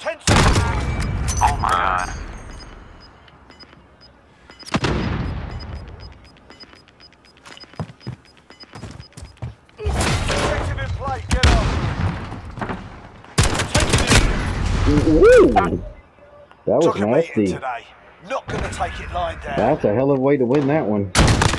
10 seconds. Oh my god. Objective in play, get on. Ooh, that was Took a beating nasty. today. Not gonna take it lying down. That's a hell of a way to win that one.